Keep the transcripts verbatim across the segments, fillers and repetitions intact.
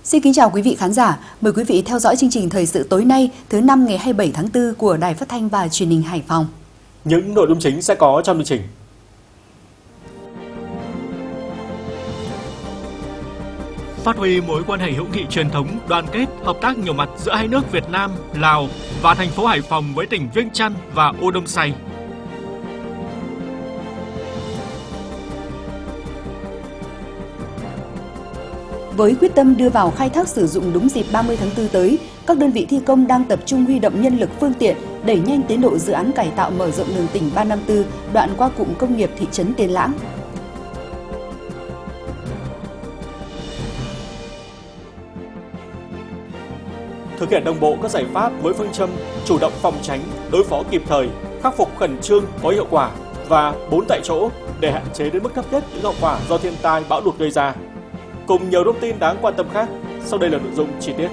Xin kính chào quý vị khán giả. Mời quý vị theo dõi chương trình thời sự tối nay thứ năm ngày hai mươi bảy tháng tư của Đài Phát thanh và Truyền hình Hải Phòng. Những nội dung chính sẽ có trong chương trình. Phát huy mối quan hệ hữu nghị truyền thống, đoàn kết, hợp tác nhiều mặt giữa hai nước Việt Nam, Lào và thành phố Hải Phòng với tỉnh Viêng Chăn và U Đông Say. Với quyết tâm đưa vào khai thác sử dụng đúng dịp ba mươi tháng tư tới, các đơn vị thi công đang tập trung huy động nhân lực phương tiện, đẩy nhanh tiến độ dự án cải tạo mở rộng đường tỉnh ba năm tư đoạn qua cụm công nghiệp thị trấn Tiên Lãng. Thực hiện đồng bộ các giải pháp với phương châm chủ động phòng tránh, đối phó kịp thời, khắc phục khẩn trương có hiệu quả và bốn tại chỗ để hạn chế đến mức thấp nhất những hậu quả do thiên tai bão lụt gây ra. Cùng nhiều thông tin đáng quan tâm khác, sau đây là nội dung chi tiết.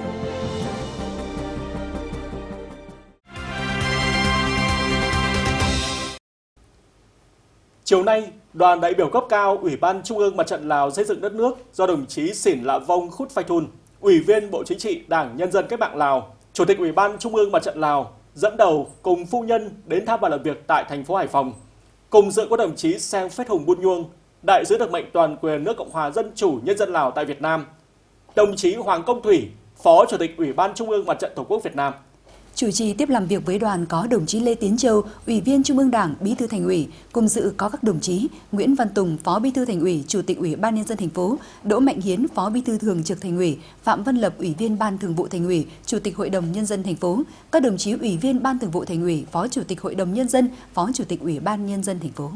Chiều nay, đoàn đại biểu cấp cao Ủy ban Trung ương Mặt trận Lào xây dựng đất nước do đồng chí Xỉn Lạ Vong Khút Phai Thun, Ủy viên Bộ Chính trị Đảng Nhân dân Cách mạng Lào, Chủ tịch Ủy ban Trung ương Mặt trận Lào dẫn đầu cùng phu nhân đến thăm và làm việc tại thành phố Hải Phòng. Cùng dự có đồng chí Seng Phết Hùng Buôn Nhuông, đại sứ đặc mệnh toàn quyền nước Cộng hòa Dân chủ Nhân dân Lào tại Việt Nam, đồng chí Hoàng Công Thủy, Phó Chủ tịch Ủy ban Trung ương Mặt trận Tổ quốc Việt Nam. Chủ trì tiếp làm việc với đoàn có đồng chí Lê Tiến Châu, Ủy viên Trung ương Đảng, Bí thư Thành ủy, cùng dự có các đồng chí Nguyễn Văn Tùng, Phó Bí thư Thành ủy, Chủ tịch Ủy ban Nhân dân thành phố, Đỗ Mạnh Hiến, Phó Bí thư Thường trực Thành ủy, Phạm Văn Lập, Ủy viên Ban Thường vụ Thành ủy, Chủ tịch Hội đồng Nhân dân thành phố, các đồng chí Ủy viên Ban Thường vụ Thành ủy, Phó Chủ tịch Hội đồng Nhân dân, Phó Chủ tịch Ủy ban Nhân dân thành phố.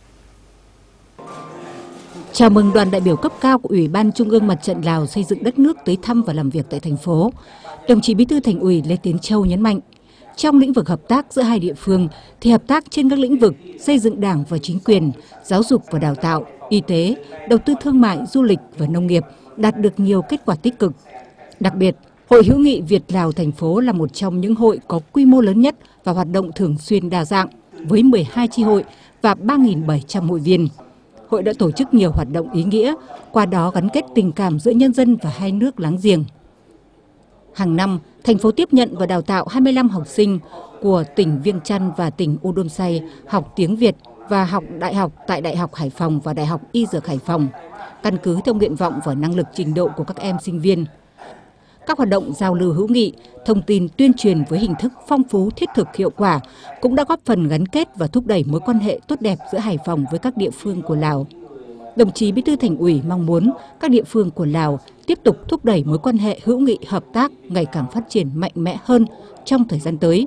Chào mừng đoàn đại biểu cấp cao của Ủy ban Trung ương Mặt trận Lào xây dựng đất nước tới thăm và làm việc tại thành phố. Đồng chí Bí thư Thành ủy Lê Tiến Châu nhấn mạnh, trong lĩnh vực hợp tác giữa hai địa phương thì hợp tác trên các lĩnh vực xây dựng Đảng và chính quyền, giáo dục và đào tạo, y tế, đầu tư thương mại, du lịch và nông nghiệp đạt được nhiều kết quả tích cực. Đặc biệt, Hội hữu nghị Việt-Lào thành phố là một trong những hội có quy mô lớn nhất và hoạt động thường xuyên đa dạng với mười hai chi hội và ba nghìn bảy trăm hội viên. Hội đã tổ chức nhiều hoạt động ý nghĩa, qua đó gắn kết tình cảm giữa nhân dân và hai nước láng giềng. Hàng năm, thành phố tiếp nhận và đào tạo hai mươi lăm học sinh của tỉnh Viêng Chăn và tỉnh U Đông Say học tiếng Việt và học đại học tại Đại học Hải Phòng và Đại học Y Dược Hải Phòng, căn cứ theo nguyện vọng và năng lực trình độ của các em sinh viên. Các hoạt động giao lưu hữu nghị, thông tin tuyên truyền với hình thức phong phú, thiết thực, hiệu quả cũng đã góp phần gắn kết và thúc đẩy mối quan hệ tốt đẹp giữa Hải Phòng với các địa phương của Lào. Đồng chí Bí thư Thành ủy mong muốn các địa phương của Lào tiếp tục thúc đẩy mối quan hệ hữu nghị hợp tác ngày càng phát triển mạnh mẽ hơn trong thời gian tới.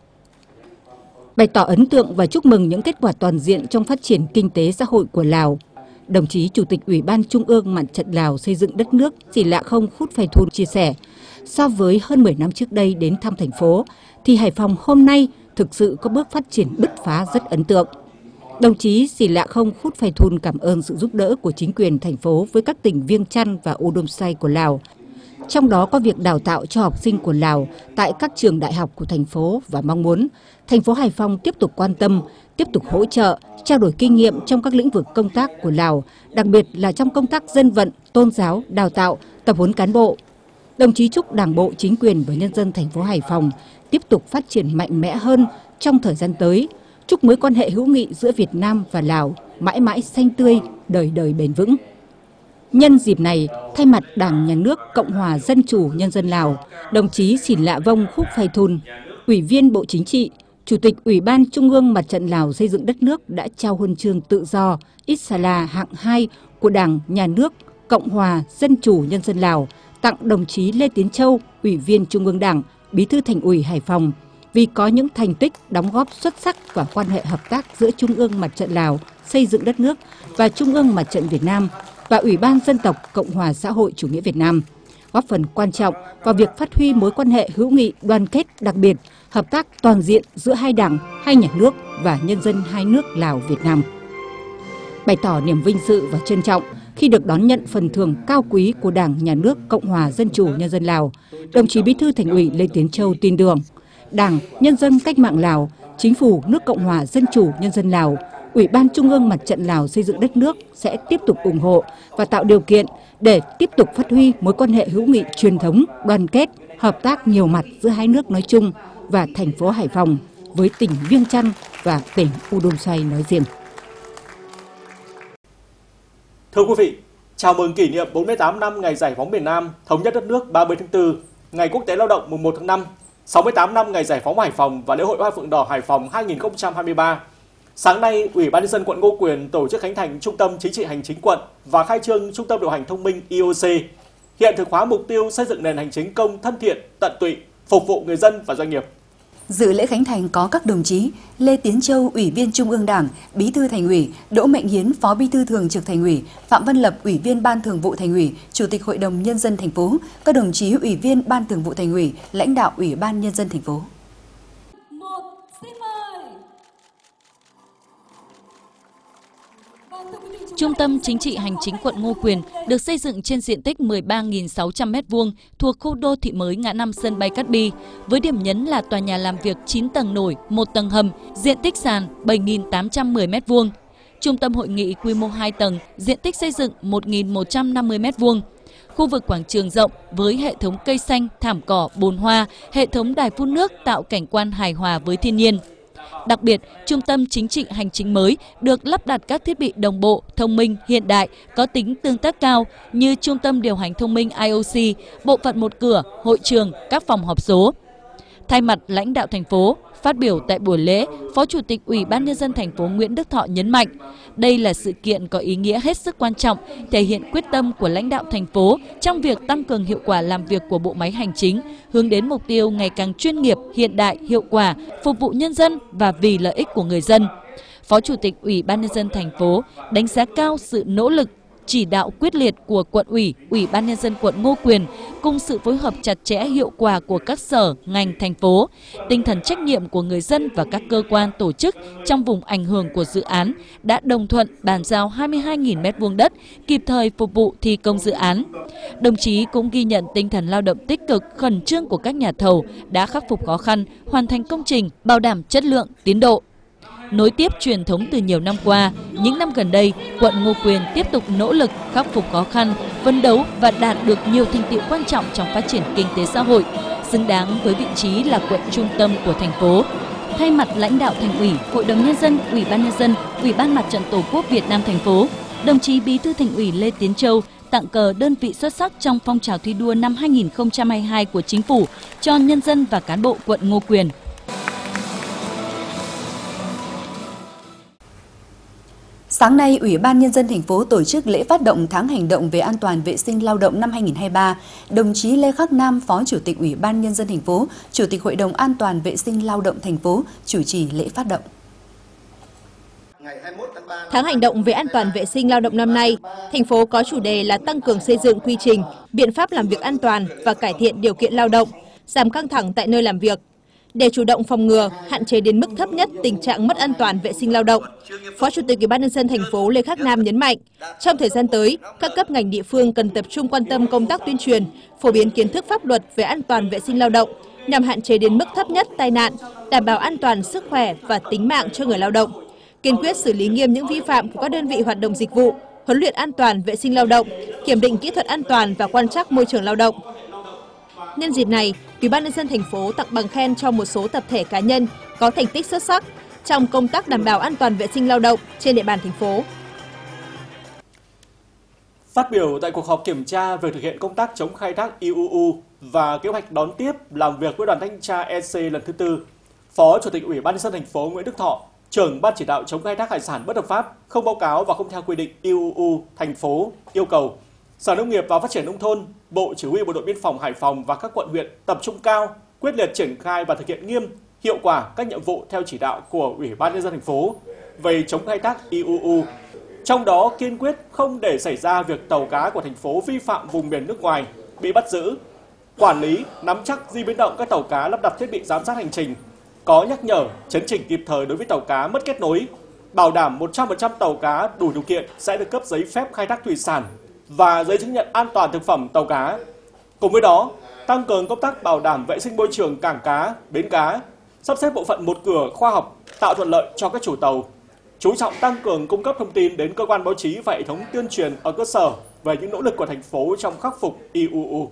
Bày tỏ ấn tượng và chúc mừng những kết quả toàn diện trong phát triển kinh tế xã hội của Lào, đồng chí Chủ tịch Ủy ban Trung ương Mặt trận Lào xây dựng đất nước Xỉn Lạ Không Khút Phai Thun chia sẻ, so với hơn mười năm trước đây đến thăm thành phố, thì Hải Phòng hôm nay thực sự có bước phát triển bứt phá rất ấn tượng. Đồng chí Xỉn Lạ Không Khút Phai Thun cảm ơn sự giúp đỡ của chính quyền thành phố với các tỉnh Viêng Chăn và U Đông Say của Lào, trong đó có việc đào tạo cho học sinh của Lào tại các trường đại học của thành phố và mong muốn thành phố Hải Phòng tiếp tục quan tâm, tiếp tục hỗ trợ, trao đổi kinh nghiệm trong các lĩnh vực công tác của Lào, đặc biệt là trong công tác dân vận, tôn giáo, đào tạo, tập huấn cán bộ. Đồng chí chúc Đảng bộ, chính quyền và nhân dân thành phố Hải Phòng tiếp tục phát triển mạnh mẽ hơn trong thời gian tới, chúc mối quan hệ hữu nghị giữa Việt Nam và Lào mãi mãi xanh tươi, đời đời bền vững. Nhân dịp này, thay mặt Đảng, Nhà nước Cộng hòa Dân chủ Nhân dân Lào, đồng chí Xỉn Lạ Vong Khút Phai Thun, Ủy viên Bộ Chính trị, Chủ tịch Ủy ban Trung ương Mặt trận Lào xây dựng đất nước đã trao huân chương tự do Isala hạng hai của Đảng, Nhà nước Cộng hòa Dân chủ Nhân dân Lào tặng đồng chí Lê Tiến Châu, Ủy viên Trung ương Đảng, Bí thư Thành ủy Hải Phòng, vì có những thành tích đóng góp xuất sắc vào quan hệ hợp tác giữa Trung ương Mặt trận Lào xây dựng đất nước và Trung ương Mặt trận Việt Nam và Ủy ban Dân tộc Cộng hòa xã hội chủ nghĩa Việt Nam, góp phần quan trọng vào việc phát huy mối quan hệ hữu nghị đoàn kết đặc biệt, hợp tác toàn diện giữa hai đảng, hai nhà nước và nhân dân hai nước Lào Việt Nam. Bày tỏ niềm vinh dự và trân trọng khi được đón nhận phần thưởng cao quý của Đảng, Nhà nước Cộng hòa Dân chủ Nhân dân Lào, đồng chí Bí thư Thành ủy Lê Tiến Châu tin tưởng Đảng, Nhân dân Cách mạng Lào, Chính phủ nước Cộng hòa Dân chủ Nhân dân Lào Ủy ban Trung ương Mặt trận Lào xây dựng đất nước sẽ tiếp tục ủng hộ và tạo điều kiện để tiếp tục phát huy mối quan hệ hữu nghị truyền thống, đoàn kết, hợp tác nhiều mặt giữa hai nước nói chung và thành phố Hải Phòng với tỉnh Viêng Chăn và tỉnh U Đôm Xoay nói riêng. Thưa quý vị, chào mừng kỷ niệm bốn mươi tám năm ngày giải phóng miền Nam, thống nhất đất nước ba mươi tháng tư, ngày Quốc tế Lao động mùng một tháng năm, sáu mươi tám năm ngày giải phóng Hải Phòng và lễ hội Hoa Phượng Đỏ Hải Phòng hai nghìn không trăm hai mươi ba. Sáng nay, Ủy ban nhân dân quận Ngô Quyền tổ chức khánh thành Trung tâm Chính trị Hành chính quận và khai trương Trung tâm điều hành thông minh i o xê, hiện thực hóa mục tiêu xây dựng nền hành chính công thân thiện, tận tụy, phục vụ người dân và doanh nghiệp. Dự lễ khánh thành có các đồng chí Lê Tiến Châu, Ủy viên Trung ương Đảng, Bí thư Thành ủy, Đỗ Mạnh Hiến, Phó Bí thư Thường trực Thành ủy, Phạm Văn Lập, Ủy viên Ban Thường vụ Thành ủy, Chủ tịch Hội đồng Nhân dân thành phố, các đồng chí Ủy viên Ban Thường vụ Thành ủy, lãnh đạo Ủy ban Nhân dân thành phố. Trung tâm Chính trị Hành chính quận Ngô Quyền được xây dựng trên diện tích mười ba nghìn sáu trăm mét vuông thuộc khu đô thị mới ngã năm sân bay Cát Bi, với điểm nhấn là tòa nhà làm việc chín tầng nổi, một tầng hầm, diện tích sàn bảy nghìn tám trăm mười mét vuông. Trung tâm hội nghị quy mô hai tầng, diện tích xây dựng một nghìn một trăm năm mươi mét vuông. Khu vực quảng trường rộng với hệ thống cây xanh, thảm cỏ, bồn hoa, hệ thống đài phun nước tạo cảnh quan hài hòa với thiên nhiên. Đặc biệt, Trung tâm Chính trị Hành chính mới được lắp đặt các thiết bị đồng bộ, thông minh, hiện đại, có tính tương tác cao như Trung tâm điều hành thông minh i o xê, bộ phận một cửa, hội trường, các phòng họp số. Thay mặt lãnh đạo thành phố, phát biểu tại buổi lễ, Phó Chủ tịch Ủy ban Nhân dân thành phố Nguyễn Đức Thọ nhấn mạnh, đây là sự kiện có ý nghĩa hết sức quan trọng, thể hiện quyết tâm của lãnh đạo thành phố trong việc tăng cường hiệu quả làm việc của bộ máy hành chính, hướng đến mục tiêu ngày càng chuyên nghiệp, hiện đại, hiệu quả, phục vụ nhân dân và vì lợi ích của người dân. Phó Chủ tịch Ủy ban Nhân dân thành phố đánh giá cao sự nỗ lực, chỉ đạo quyết liệt của quận ủy, Ủy ban Nhân dân quận Ngô Quyền cùng sự phối hợp chặt chẽ hiệu quả của các sở, ngành, thành phố, tinh thần trách nhiệm của người dân và các cơ quan tổ chức trong vùng ảnh hưởng của dự án đã đồng thuận bàn giao hai mươi hai nghìn mét vuông đất kịp thời phục vụ thi công dự án. Đồng chí cũng ghi nhận tinh thần lao động tích cực, khẩn trương của các nhà thầu đã khắc phục khó khăn, hoàn thành công trình, bảo đảm chất lượng, tiến độ. Nối tiếp truyền thống từ nhiều năm qua, những năm gần đây, quận Ngô Quyền tiếp tục nỗ lực khắc phục khó khăn, phấn đấu và đạt được nhiều thành tựu quan trọng trong phát triển kinh tế xã hội, xứng đáng với vị trí là quận trung tâm của thành phố. Thay mặt lãnh đạo Thành ủy, Hội đồng Nhân dân, Ủy ban Nhân dân, Ủy ban Mặt trận Tổ quốc Việt Nam thành phố, đồng chí Bí thư Thành ủy Lê Tiến Châu tặng cờ đơn vị xuất sắc trong phong trào thi đua năm hai nghìn không trăm hai mươi hai của Chính phủ cho nhân dân và cán bộ quận Ngô Quyền. Sáng nay, Ủy ban Nhân dân thành phố tổ chức lễ phát động tháng hành động về an toàn vệ sinh lao động năm hai nghìn không trăm hai mươi ba. Đồng chí Lê Khắc Nam, Phó Chủ tịch Ủy ban Nhân dân thành phố, Chủ tịch Hội đồng An toàn vệ sinh lao động thành phố chủ trì lễ phát động. Tháng hành động về an toàn vệ sinh lao động năm nay, thành phố có chủ đề là tăng cường xây dựng quy trình, biện pháp làm việc an toàn và cải thiện điều kiện lao động, giảm căng thẳng tại nơi làm việc. Để chủ động phòng ngừa, hạn chế đến mức thấp nhất tình trạng mất an toàn vệ sinh lao động, Phó Chủ tịch Ủy ban Nhân dân thành phố Lê Khắc Nam nhấn mạnh, trong thời gian tới, các cấp ngành địa phương cần tập trung quan tâm công tác tuyên truyền, phổ biến kiến thức pháp luật về an toàn vệ sinh lao động nhằm hạn chế đến mức thấp nhất tai nạn, đảm bảo an toàn sức khỏe và tính mạng cho người lao động. Kiên quyết xử lý nghiêm những vi phạm của các đơn vị hoạt động dịch vụ, huấn luyện an toàn vệ sinh lao động, kiểm định kỹ thuật an toàn và quan trắc môi trường lao động. Nhân dịp này, Ủy ban Nhân dân thành phố tặng bằng khen cho một số tập thể cá nhân có thành tích xuất sắc trong công tác đảm bảo an toàn vệ sinh lao động trên địa bàn thành phố. Phát biểu tại cuộc họp kiểm tra về thực hiện công tác chống khai thác i u u và kế hoạch đón tiếp làm việc với đoàn thanh tra e xê lần thứ tư, Phó Chủ tịch Ủy ban Nhân dân thành phố Nguyễn Đức Thọ, trưởng Ban chỉ đạo chống khai thác hải sản bất hợp pháp, không báo cáo và không theo quy định i u u thành phố yêu cầu Sở Nông nghiệp và Phát triển nông thôn, Bộ Chỉ huy Bộ đội Biên phòng Hải Phòng và các quận huyện tập trung cao, quyết liệt triển khai và thực hiện nghiêm, hiệu quả các nhiệm vụ theo chỉ đạo của Ủy ban Nhân dân thành phố về chống khai thác i u u. Trong đó kiên quyết không để xảy ra việc tàu cá của thành phố vi phạm vùng biển nước ngoài bị bắt giữ, quản lý, nắm chắc di biến động các tàu cá lắp đặt thiết bị giám sát hành trình, có nhắc nhở, chấn chỉnh kịp thời đối với tàu cá mất kết nối, bảo đảm một trăm phần trăm tàu cá đủ điều kiện sẽ được cấp giấy phép khai thác thủy sản và giấy chứng nhận an toàn thực phẩm tàu cá. Cùng với đó, tăng cường công tác bảo đảm vệ sinh môi trường cảng cá, bến cá, sắp xếp bộ phận một cửa khoa học, tạo thuận lợi cho các chủ tàu. chú trọng tăng cường cung cấp thông tin đến cơ quan báo chí và hệ thống tuyên truyền ở cơ sở về những nỗ lực của thành phố trong khắc phục i u u.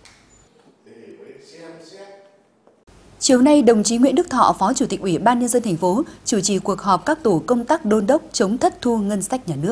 Chiều nay, đồng chí Nguyễn Đức Thọ, Phó Chủ tịch Ủy ban Nhân dân thành phố, chủ trì cuộc họp các tổ công tác đôn đốc chống thất thu ngân sách nhà nước.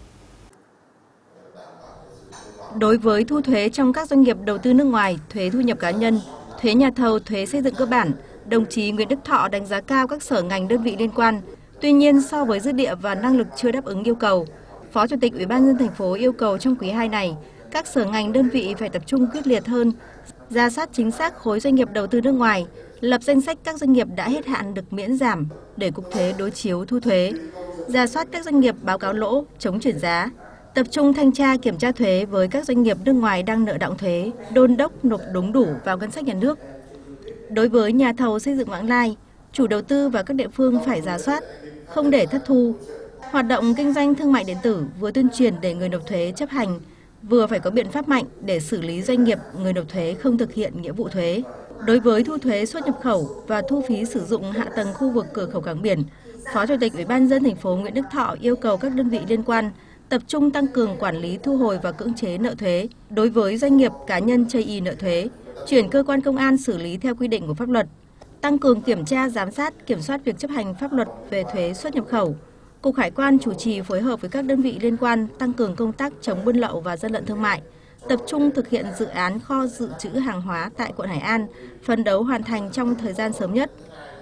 Đối với thu thuế trong các doanh nghiệp đầu tư nước ngoài, thuế thu nhập cá nhân, thuế nhà thầu, thuế xây dựng cơ bản, đồng chí Nguyễn Đức Thọ đánh giá cao các sở ngành đơn vị liên quan. Tuy nhiên, so với dư địa và năng lực chưa đáp ứng yêu cầu, Phó Chủ tịch Ủy ban Nhân dân thành phố yêu cầu trong quý hai này, các sở ngành đơn vị phải tập trung quyết liệt hơn, rà soát chính xác khối doanh nghiệp đầu tư nước ngoài, lập danh sách các doanh nghiệp đã hết hạn được miễn giảm để Cục Thuế đối chiếu thu thuế, rà soát các doanh nghiệp báo cáo lỗ, chống chuyển giá, tập trung thanh tra kiểm tra thuế với các doanh nghiệp nước ngoài đang nợ đọng thuế, đôn đốc nộp đúng đủ vào ngân sách nhà nước. Đối với nhà thầu xây dựng vãng lai, chủ đầu tư và các địa phương phải rà soát, không để thất thu. Hoạt động kinh doanh thương mại điện tử vừa tuyên truyền để người nộp thuế chấp hành, vừa phải có biện pháp mạnh để xử lý doanh nghiệp người nộp thuế không thực hiện nghĩa vụ thuế. Đối với thu thuế xuất nhập khẩu và thu phí sử dụng hạ tầng khu vực cửa khẩu cảng biển, Phó Chủ tịch Ủy ban Nhân dân thành phố Nguyễn Đức Thọ yêu cầu các đơn vị liên quan tập trung tăng cường quản lý thu hồi và cưỡng chế nợ thuế đối với doanh nghiệp cá nhân chây ỳ nợ thuế, chuyển cơ quan công an xử lý theo quy định của pháp luật, tăng cường kiểm tra giám sát kiểm soát việc chấp hành pháp luật về thuế xuất nhập khẩu. Cục Hải quan chủ trì phối hợp với các đơn vị liên quan tăng cường công tác chống buôn lậu và gian lận thương mại, tập trung thực hiện dự án kho dự trữ hàng hóa tại quận Hải An, phấn đấu hoàn thành trong thời gian sớm nhất.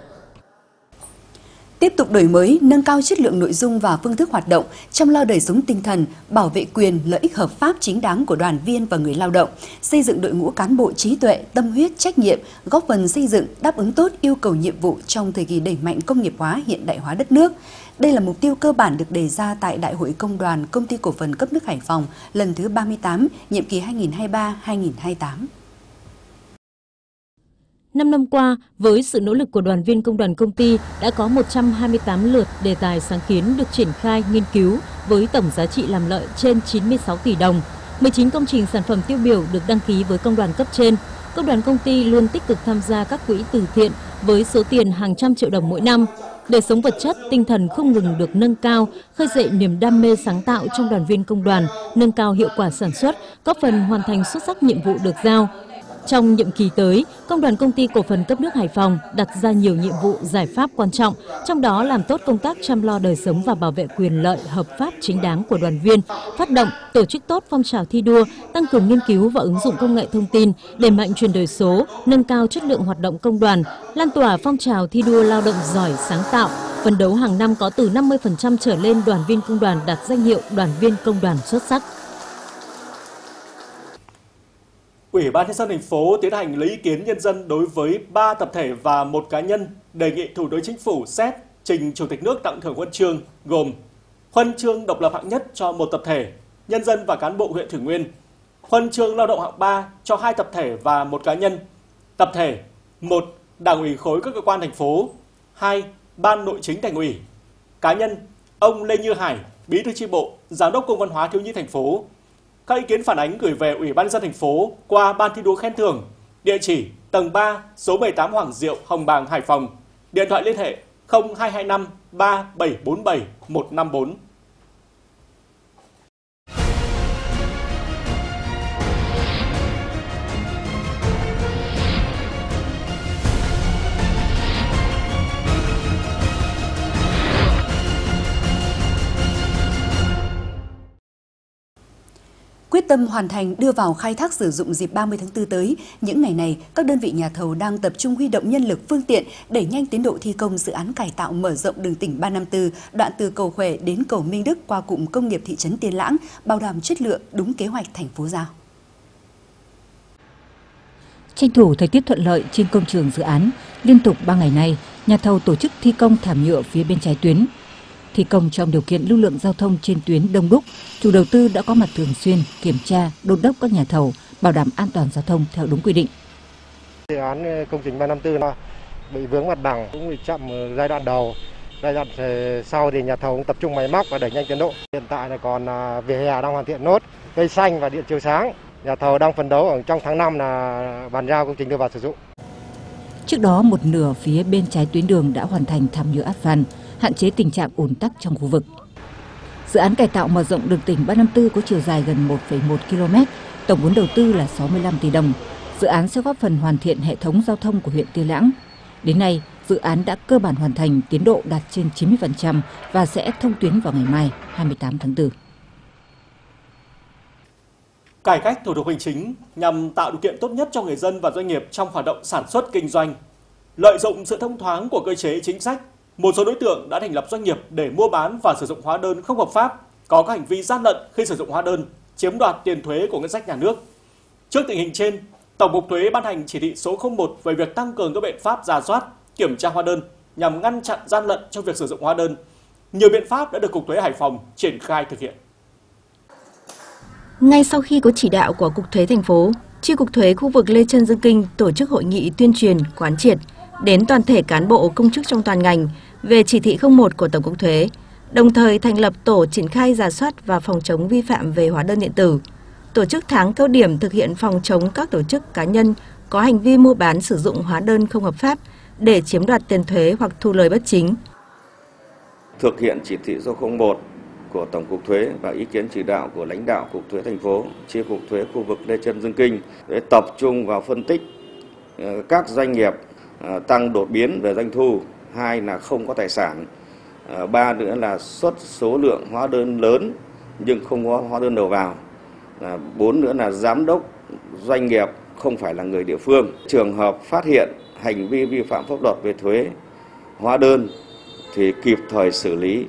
Tiếp tục đổi mới, nâng cao chất lượng nội dung và phương thức hoạt động, chăm lo đời sống tinh thần, bảo vệ quyền, lợi ích hợp pháp chính đáng của đoàn viên và người lao động, xây dựng đội ngũ cán bộ trí tuệ, tâm huyết, trách nhiệm, góp phần xây dựng, đáp ứng tốt yêu cầu nhiệm vụ trong thời kỳ đẩy mạnh công nghiệp hóa, hiện đại hóa đất nước. Đây là mục tiêu cơ bản được đề ra tại Đại hội Công đoàn Công ty Cổ phần Cấp nước Hải Phòng lần thứ ba mươi tám, nhiệm kỳ hai nghìn không trăm hai mươi ba đến hai nghìn không trăm hai mươi tám. Năm năm qua, với sự nỗ lực của đoàn viên công đoàn công ty, đã có một trăm hai mươi tám lượt đề tài sáng kiến được triển khai nghiên cứu với tổng giá trị làm lợi trên chín mươi sáu tỷ đồng. mười chín công trình sản phẩm tiêu biểu được đăng ký với công đoàn cấp trên. Công đoàn công ty luôn tích cực tham gia các quỹ từ thiện với số tiền hàng trăm triệu đồng mỗi năm. Đời sống vật chất, tinh thần không ngừng được nâng cao, khơi dậy niềm đam mê sáng tạo trong đoàn viên công đoàn, nâng cao hiệu quả sản xuất, góp phần hoàn thành xuất sắc nhiệm vụ được giao. Trong nhiệm kỳ tới, Công đoàn Công ty Cổ phần Cấp nước Hải Phòng đặt ra nhiều nhiệm vụ giải pháp quan trọng, trong đó làm tốt công tác chăm lo đời sống và bảo vệ quyền lợi hợp pháp chính đáng của đoàn viên, phát động, tổ chức tốt phong trào thi đua, tăng cường nghiên cứu và ứng dụng công nghệ thông tin, đẩy mạnh chuyển đổi số, nâng cao chất lượng hoạt động công đoàn, lan tỏa phong trào thi đua lao động giỏi sáng tạo, phấn đấu hàng năm có từ năm mươi phần trăm trở lên đoàn viên công đoàn đạt danh hiệu đoàn viên công đoàn xuất sắc. Ủy ban Nhân dân thành phố tiến hành lấy ý kiến nhân dân đối với ba tập thể và một cá nhân, đề nghị Thủ tướng Chính phủ xét trình Chủ tịch nước tặng thưởng huân chương gồm huân chương độc lập hạng nhất cho một tập thể, nhân dân và cán bộ huyện Thủy Nguyên, huân chương lao động hạng ba cho hai tập thể và một cá nhân. Tập thể: một. Đảng ủy khối các cơ quan thành phố, hai. Ban Nội chính Thành ủy. Cá nhân: ông Lê Như Hải, Bí thư chi bộ, Giám đốc Cung văn hóa thiếu nhi thành phố. Các ý kiến phản ánh gửi về Ủy ban Nhân dân thành phố qua Ban thi đua khen thưởng, địa chỉ tầng ba, số mười tám Hoàng Diệu, Hồng Bàng, Hải Phòng, điện thoại liên hệ không hai hai năm ba bảy bốn bảy một năm bốn. Quyết tâm hoàn thành đưa vào khai thác sử dụng dịp ba mươi tháng tư tới, những ngày này, các đơn vị nhà thầu đang tập trung huy động nhân lực phương tiện đẩy nhanh tiến độ thi công dự án cải tạo mở rộng đường tỉnh ba năm tư, đoạn từ cầu Khỏe đến cầu Minh Đức qua cụm công nghiệp thị trấn Tiên Lãng, bảo đảm chất lượng đúng kế hoạch thành phố giao. Tranh thủ thời tiết thuận lợi trên công trường dự án, liên tục ba ngày nay, nhà thầu tổ chức thi công thảm nhựa phía bên trái tuyến. Thi công trong điều kiện lưu lượng giao thông trên tuyến đông đúc, chủ đầu tư đã có mặt thường xuyên kiểm tra, đôn đốc các nhà thầu bảo đảm an toàn giao thông theo đúng quy định. Dự án công trình ba năm tư bị vướng mặt bằng, cũng bị chậm giai đoạn đầu, giai đoạn sau thì nhà thầu cũng tập trung máy móc và đẩy nhanh tiến độ. Hiện tại là còn vỉa hè đang hoàn thiện nốt, cây xanh và điện chiếu sáng. Nhà thầu đang phấn đấu ở trong tháng năm là bàn giao công trình đưa vào sử dụng. Trước đó, một nửa phía bên trái tuyến đường đã hoàn thành thảm nhựa át van. hạn chế tình trạng ùn tắc trong khu vực. Dự án cải tạo mở rộng đường tỉnh ba năm tư có chiều dài gần một phẩy một ki lô mét, tổng vốn đầu tư là sáu mươi lăm tỷ đồng. Dự án sẽ góp phần hoàn thiện hệ thống giao thông của huyện Tiên Lãng. Đến nay, dự án đã cơ bản hoàn thành, tiến độ đạt trên chín mươi phần trăm và sẽ thông tuyến vào ngày mai, hai mươi tám tháng tư. Cải cách thủ tục hành chính nhằm tạo điều kiện tốt nhất cho người dân và doanh nghiệp trong hoạt động sản xuất kinh doanh. Lợi dụng sự thông thoáng của cơ chế chính sách, một số đối tượng đã thành lập doanh nghiệp để mua bán và sử dụng hóa đơn không hợp pháp, có các hành vi gian lận khi sử dụng hóa đơn, chiếm đoạt tiền thuế của ngân sách nhà nước. Trước tình hình trên, Tổng cục Thuế ban hành chỉ thị số không một về việc tăng cường các biện pháp rà soát, kiểm tra hóa đơn nhằm ngăn chặn gian lận trong việc sử dụng hóa đơn. Nhiều biện pháp đã được Cục Thuế Hải Phòng triển khai thực hiện. Ngay sau khi có chỉ đạo của Cục Thuế thành phố, Chi cục Thuế khu vực Lê Chân Dương Kinh tổ chức hội nghị tuyên truyền, quán triệt đến toàn thể cán bộ công chức trong toàn ngành về chỉ thị không một của Tổng cục Thuế, đồng thời thành lập tổ triển khai rà soát và phòng chống vi phạm về hóa đơn điện tử, tổ chức tháng cao điểm thực hiện phòng chống các tổ chức cá nhân có hành vi mua bán sử dụng hóa đơn không hợp pháp để chiếm đoạt tiền thuế hoặc thu lời bất chính. Thực hiện chỉ thị số không một của Tổng cục Thuế và ý kiến chỉ đạo của lãnh đạo Cục Thuế thành phố, Chi cục Thuế khu vực Lê Chân Dương Kinh để tập trung vào phân tích các doanh nghiệp tăng đột biến về doanh thu, hai là không có tài sản, ba nữa là xuất số lượng hóa đơn lớn nhưng không có hóa đơn đầu vào, bốn nữa là giám đốc doanh nghiệp không phải là người địa phương. Trường hợp phát hiện hành vi vi phạm pháp luật về thuế, hóa đơn thì kịp thời xử lý,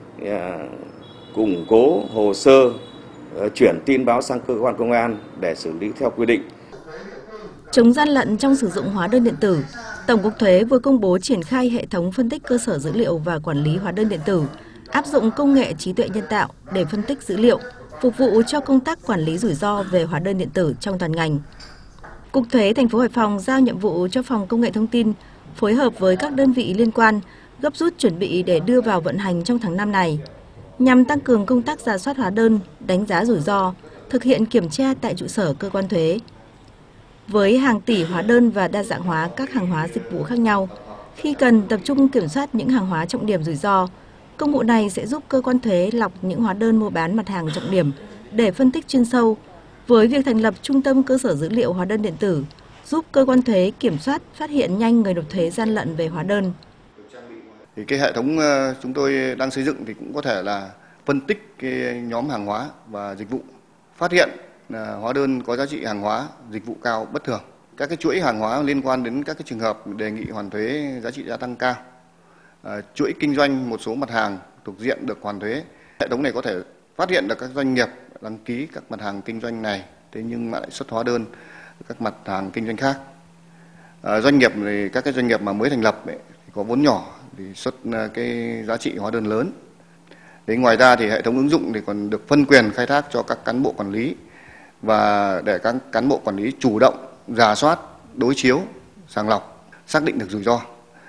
củng cố hồ sơ, chuyển tin báo sang cơ quan công an để xử lý theo quy định. Chống gian lận trong sử dụng hóa đơn điện tử, Tổng cục Thuế vừa công bố triển khai hệ thống phân tích cơ sở dữ liệu và quản lý hóa đơn điện tử, áp dụng công nghệ trí tuệ nhân tạo để phân tích dữ liệu, phục vụ cho công tác quản lý rủi ro về hóa đơn điện tử trong toàn ngành. Cục Thuế thành phố Hải Phòng giao nhiệm vụ cho Phòng Công nghệ Thông tin phối hợp với các đơn vị liên quan gấp rút chuẩn bị để đưa vào vận hành trong tháng năm này, nhằm tăng cường công tác rà soát hóa đơn, đánh giá rủi ro, thực hiện kiểm tra tại trụ sở cơ quan thuế. Với hàng tỷ hóa đơn và đa dạng hóa các hàng hóa dịch vụ khác nhau, khi cần tập trung kiểm soát những hàng hóa trọng điểm rủi ro, công cụ này sẽ giúp cơ quan thuế lọc những hóa đơn mua bán mặt hàng trọng điểm để phân tích chuyên sâu. Với việc thành lập trung tâm cơ sở dữ liệu hóa đơn điện tử, giúp cơ quan thuế kiểm soát, phát hiện nhanh người nộp thuế gian lận về hóa đơn. Thì cái hệ thống chúng tôi đang xây dựng thì cũng có thể là phân tích cái nhóm hàng hóa và dịch vụ, phát hiện là hóa đơn có giá trị hàng hóa, dịch vụ cao bất thường, các cái chuỗi hàng hóa liên quan đến các cái trường hợp đề nghị hoàn thuế giá trị gia tăng cao, à, chuỗi kinh doanh một số mặt hàng thuộc diện được hoàn thuế. Hệ thống này có thể phát hiện được các doanh nghiệp đăng ký các mặt hàng kinh doanh này, thế nhưng mà lại xuất hóa đơn các mặt hàng kinh doanh khác. À, doanh nghiệp thì các cái doanh nghiệp mà mới thành lập ấy, thì có vốn nhỏ thì xuất cái giá trị hóa đơn lớn. Thế ngoài ra thì hệ thống ứng dụng thì còn được phân quyền khai thác cho các cán bộ quản lý và để các cán bộ quản lý chủ động rà soát, đối chiếu, sàng lọc, xác định được rủi ro.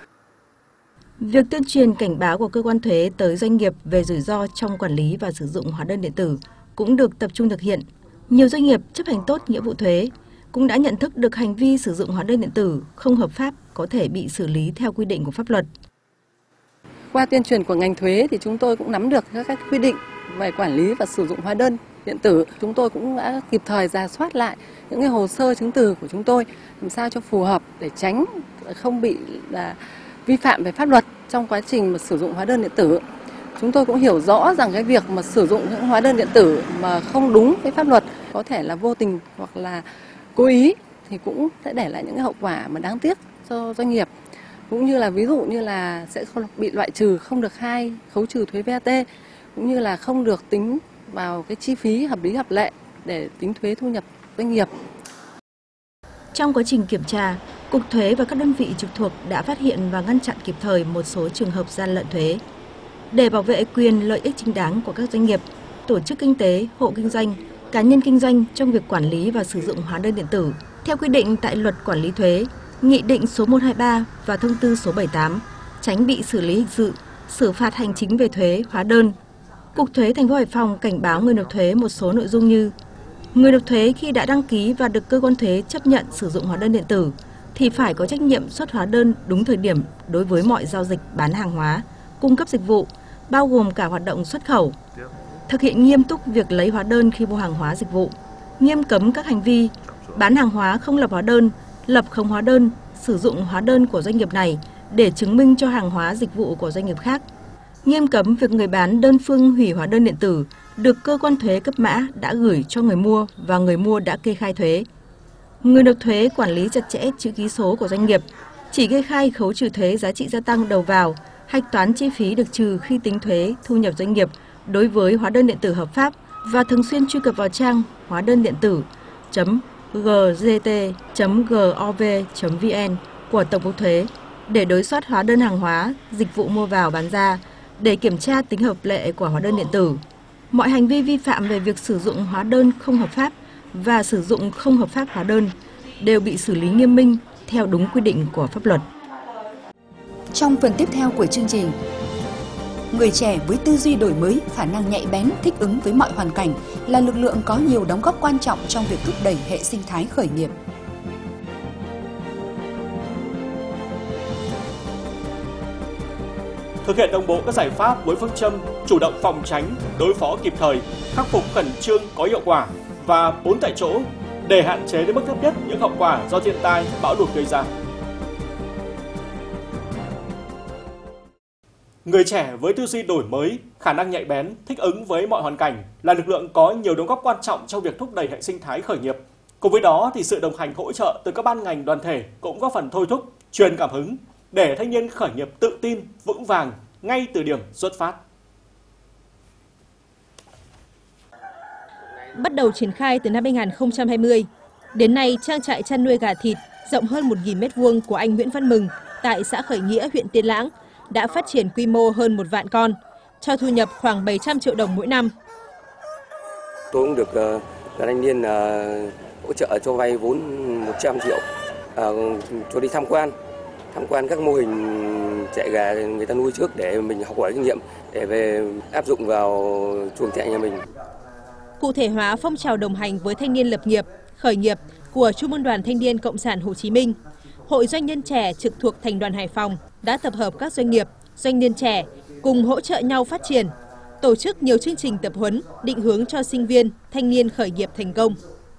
Việc tuyên truyền cảnh báo của cơ quan thuế tới doanh nghiệp về rủi ro trong quản lý và sử dụng hóa đơn điện tử cũng được tập trung thực hiện. Nhiều doanh nghiệp chấp hành tốt nghĩa vụ thuế cũng đã nhận thức được hành vi sử dụng hóa đơn điện tử không hợp pháp có thể bị xử lý theo quy định của pháp luật. Qua tuyên truyền của ngành thuế thì chúng tôi cũng nắm được các, các quy định về quản lý và sử dụng hóa đơn điện tử. Chúng tôi cũng đã kịp thời rà soát lại những cái hồ sơ chứng từ của chúng tôi làm sao cho phù hợp để tránh không bị là vi phạm về pháp luật trong quá trình mà sử dụng hóa đơn điện tử. Chúng tôi cũng hiểu rõ rằng cái việc mà sử dụng những hóa đơn điện tử mà không đúng với pháp luật, có thể là vô tình hoặc là cố ý thì cũng sẽ để lại những cái hậu quả mà đáng tiếc cho doanh nghiệp. Cũng như là ví dụ như là sẽ không bị loại trừ, không được khai khấu trừ thuế vê a tê, cũng như là không được tính vào cái chi phí hợp lý hợp lệ để tính thuế thu nhập doanh nghiệp. Trong quá trình kiểm tra, Cục Thuế và các đơn vị trực thuộc đã phát hiện và ngăn chặn kịp thời một số trường hợp gian lận thuế. Để bảo vệ quyền lợi ích chính đáng của các doanh nghiệp, tổ chức kinh tế, hộ kinh doanh, cá nhân kinh doanh trong việc quản lý và sử dụng hóa đơn điện tử, theo quy định tại Luật Quản lý thuế, Nghị định số một trăm hai mươi ba và Thông tư số bảy mươi tám, tránh bị xử lý hình sự, xử phạt hành chính về thuế, hóa đơn. Cục Thuế thành phố Hải Phòng cảnh báo người nộp thuế một số nội dung như: người nộp thuế khi đã đăng ký và được cơ quan thuế chấp nhận sử dụng hóa đơn điện tử thì phải có trách nhiệm xuất hóa đơn đúng thời điểm đối với mọi giao dịch bán hàng hóa, cung cấp dịch vụ, bao gồm cả hoạt động xuất khẩu. Thực hiện nghiêm túc việc lấy hóa đơn khi mua hàng hóa dịch vụ, nghiêm cấm các hành vi bán hàng hóa không lập hóa đơn, lập không hóa đơn, sử dụng hóa đơn của doanh nghiệp này để chứng minh cho hàng hóa dịch vụ của doanh nghiệp khác. Nghiêm cấm việc người bán đơn phương hủy hóa đơn điện tử được cơ quan thuế cấp mã đã gửi cho người mua và người mua đã kê khai thuế. Người nộp thuế quản lý chặt chẽ chữ ký số của doanh nghiệp, chỉ kê khai khấu trừ thuế giá trị gia tăng đầu vào, hạch toán chi phí được trừ khi tính thuế thu nhập doanh nghiệp đối với hóa đơn điện tử hợp pháp và thường xuyên truy cập vào trang hóa đơn điện tử g g t chấm gov chấm v n của Tổng cục Thuế để đối soát hóa đơn hàng hóa, dịch vụ mua vào bán ra, để kiểm tra tính hợp lệ của hóa đơn điện tử. Mọi hành vi vi phạm về việc sử dụng hóa đơn không hợp pháp và sử dụng không hợp pháp hóa đơn đều bị xử lý nghiêm minh theo đúng quy định của pháp luật. Trong phần tiếp theo của chương trình, người trẻ với tư duy đổi mới, khả năng nhạy bén, thích ứng với mọi hoàn cảnh là lực lượng có nhiều đóng góp quan trọng trong việc thúc đẩy hệ sinh thái khởi nghiệp. Thực hiện đồng bộ các giải pháp với phương châm chủ động phòng tránh, đối phó kịp thời, khắc phục khẩn trương có hiệu quả và bốn tại chỗ để hạn chế đến mức thấp nhất những hậu quả do thiên tai, bão lụt gây ra. Người trẻ với tư duy đổi mới, khả năng nhạy bén, thích ứng với mọi hoàn cảnh là lực lượng có nhiều đóng góp quan trọng trong việc thúc đẩy hệ sinh thái khởi nghiệp. Cùng với đó thì sự đồng hành hỗ trợ từ các ban ngành đoàn thể cũng góp phần thôi thúc, truyền cảm hứng để thanh niên khởi nghiệp tự tin, vững vàng ngay từ điểm xuất phát. Bắt đầu triển khai từ năm hai nghìn không trăm hai mươi, đến nay trang trại chăn nuôi gà thịt rộng hơn một nghìn mét vuông của anh Nguyễn Văn Mừng tại xã Khởi Nghĩa, huyện Tiên Lãng đã phát triển quy mô hơn một vạn con, cho thu nhập khoảng bảy trăm triệu đồng mỗi năm. Tôi cũng được uh, các thanh niên uh, hỗ trợ cho vay vốn một trăm triệu, uh, cho đi tham quan, tham quan các mô hình chạy gà người ta nuôi trước để mình học hỏi kinh nghiệm để về áp dụng vào chuồng chạy nhà mình. Cụ thể hóa phong trào đồng hành với thanh niên lập nghiệp, khởi nghiệp của Trung ương Đoàn Thanh niên Cộng sản Hồ Chí Minh, Hội Doanh nhân trẻ trực thuộc Thành đoàn Hải Phòng đã tập hợp các doanh nghiệp, doanh nhân trẻ cùng hỗ trợ nhau phát triển, tổ chức nhiều chương trình tập huấn định hướng cho sinh viên, thanh niên khởi nghiệp thành công.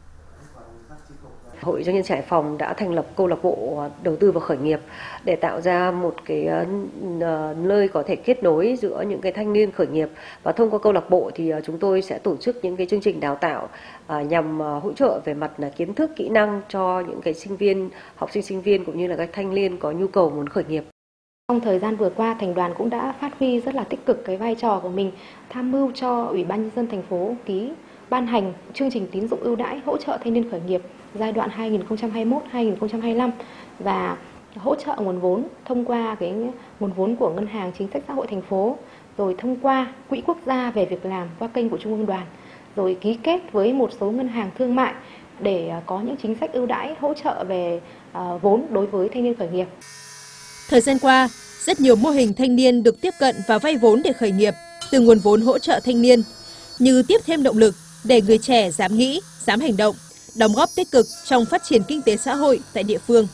Hội Doanh nhân trẻ Hải Phòng đã thành lập câu lạc bộ đầu tư vào khởi nghiệp để tạo ra một cái nơi có thể kết nối giữa những cái thanh niên khởi nghiệp, và thông qua câu lạc bộ thì chúng tôi sẽ tổ chức những cái chương trình đào tạo nhằm hỗ trợ về mặt kiến thức, kỹ năng cho những cái sinh viên, học sinh sinh viên cũng như là các thanh niên có nhu cầu muốn khởi nghiệp. Trong thời gian vừa qua, thành đoàn cũng đã phát huy rất là tích cực cái vai trò của mình, tham mưu cho Ủy ban nhân dân thành phố ký ban hành chương trình tín dụng ưu đãi hỗ trợ thanh niên khởi nghiệp giai đoạn hai nghìn không trăm hai mươi mốt đến hai nghìn không trăm hai mươi lăm và hỗ trợ nguồn vốn thông qua cái nguồn vốn của Ngân hàng Chính sách Xã hội thành phố, rồi thông qua Quỹ quốc gia về việc làm qua kênh của Trung ương Đoàn, rồi ký kết với một số ngân hàng thương mại để có những chính sách ưu đãi hỗ trợ về uh, vốn đối với thanh niên khởi nghiệp. Thời gian qua, rất nhiều mô hình thanh niên được tiếp cận và vay vốn để khởi nghiệp từ nguồn vốn hỗ trợ thanh niên, như tiếp thêm động lực để người trẻ dám nghĩ, dám hành động, đóng góp tích cực trong phát triển kinh tế xã hội tại địa phương.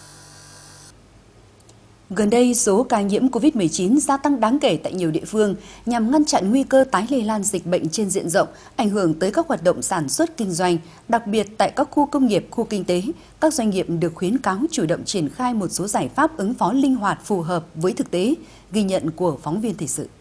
Gần đây, số ca nhiễm Covid mười chín gia tăng đáng kể tại nhiều địa phương nhằm ngăn chặn nguy cơ tái lây lan dịch bệnh trên diện rộng, ảnh hưởng tới các hoạt động sản xuất kinh doanh, đặc biệt tại các khu công nghiệp, khu kinh tế. Các doanh nghiệp được khuyến cáo chủ động triển khai một số giải pháp ứng phó linh hoạt phù hợp với thực tế, ghi nhận của phóng viên thời sự.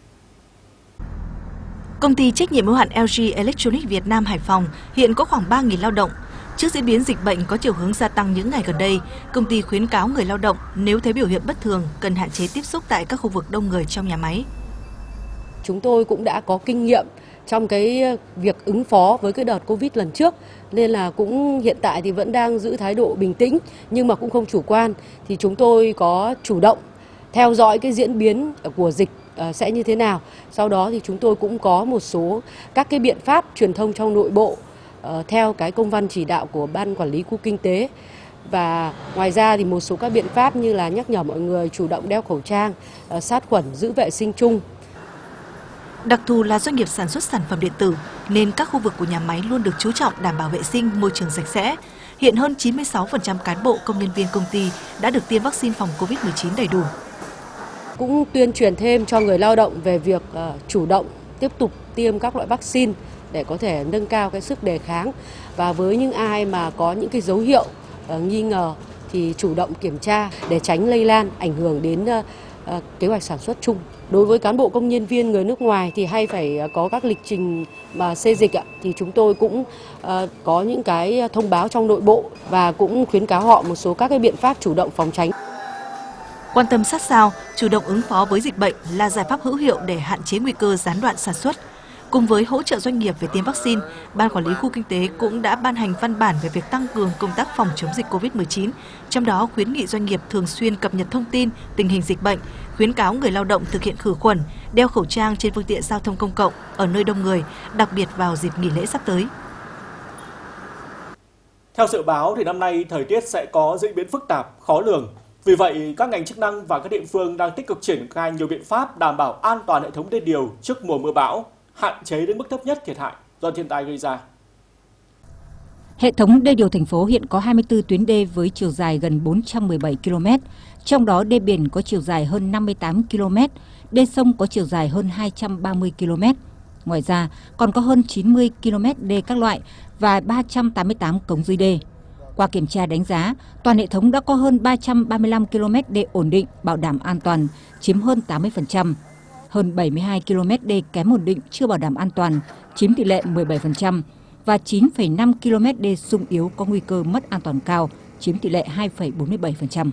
Công ty trách nhiệm hữu hạn lờ giê Electronics Việt Nam Hải Phòng hiện có khoảng ba nghìn lao động. Trước diễn biến dịch bệnh có chiều hướng gia tăng những ngày gần đây, công ty khuyến cáo người lao động nếu thấy biểu hiện bất thường cần hạn chế tiếp xúc tại các khu vực đông người trong nhà máy. Chúng tôi cũng đã có kinh nghiệm trong cái việc ứng phó với cái đợt Covid lần trước, nên là cũng hiện tại thì vẫn đang giữ thái độ bình tĩnh nhưng mà cũng không chủ quan. Thì chúng tôi có chủ động theo dõi cái diễn biến của dịch sẽ như thế nào. Sau đó thì chúng tôi cũng có một số các cái biện pháp truyền thông trong nội bộ uh, theo cái công văn chỉ đạo của Ban Quản lý Khu Kinh tế. Và ngoài ra thì một số các biện pháp như là nhắc nhở mọi người chủ động đeo khẩu trang, uh, sát khuẩn, giữ vệ sinh chung. Đặc thù là doanh nghiệp sản xuất sản phẩm điện tử nên các khu vực của nhà máy luôn được chú trọng đảm bảo vệ sinh, môi trường sạch sẽ. Hiện hơn chín mươi sáu phần trăm cán bộ công nhân viên công ty đã được tiêm vaccine phòng Covid mười chín đầy đủ. cũng tuyên truyền thêm cho người lao động về việc uh, chủ động tiếp tục tiêm các loại vaccine để có thể nâng cao cái sức đề kháng. Và với những ai mà có những cái dấu hiệu uh, nghi ngờ thì chủ động kiểm tra để tránh lây lan, ảnh hưởng đến uh, uh, kế hoạch sản xuất chung. Đối với cán bộ công nhân viên người nước ngoài thì hay phải có các lịch trình mà xê dịch ạ, thì chúng tôi cũng uh, có những cái thông báo trong nội bộ và cũng khuyến cáo họ một số các cái biện pháp chủ động phòng tránh. Quan tâm sát sao, chủ động ứng phó với dịch bệnh là giải pháp hữu hiệu để hạn chế nguy cơ gián đoạn sản xuất. Cùng với hỗ trợ doanh nghiệp về tiêm vaccine, Ban Quản lý Khu Kinh tế cũng đã ban hành văn bản về việc tăng cường công tác phòng chống dịch Covid mười chín, trong đó khuyến nghị doanh nghiệp thường xuyên cập nhật thông tin, tình hình dịch bệnh, khuyến cáo người lao động thực hiện khử khuẩn, đeo khẩu trang trên phương tiện giao thông công cộng ở nơi đông người, đặc biệt vào dịp nghỉ lễ sắp tới. Theo dự báo thì năm nay thời tiết sẽ có diễn biến phức tạp, khó lường. Vì vậy, các ngành chức năng và các địa phương đang tích cực triển khai nhiều biện pháp đảm bảo an toàn hệ thống đê điều trước mùa mưa bão, hạn chế đến mức thấp nhất thiệt hại do thiên tai gây ra. Hệ thống đê điều thành phố hiện có hai mươi tư tuyến đê với chiều dài gần bốn trăm mười bảy ki lô mét, trong đó đê biển có chiều dài hơn năm mươi tám ki lô mét, đê sông có chiều dài hơn hai trăm ba mươi ki lô mét. Ngoài ra, còn có hơn chín mươi ki lô mét đê các loại và ba trăm tám mươi tám cống dưới đê. Qua kiểm tra đánh giá, toàn hệ thống đã có hơn ba trăm ba mươi lăm ki lô mét đê ổn định, bảo đảm an toàn, chiếm hơn tám mươi phần trăm. Hơn bảy mươi hai ki lô mét đê kém ổn định chưa bảo đảm an toàn, chiếm tỷ lệ mười bảy phần trăm. Và chín phẩy năm ki lô mét đê sung yếu có nguy cơ mất an toàn cao, chiếm tỷ lệ hai phẩy bốn mươi bảy phần trăm.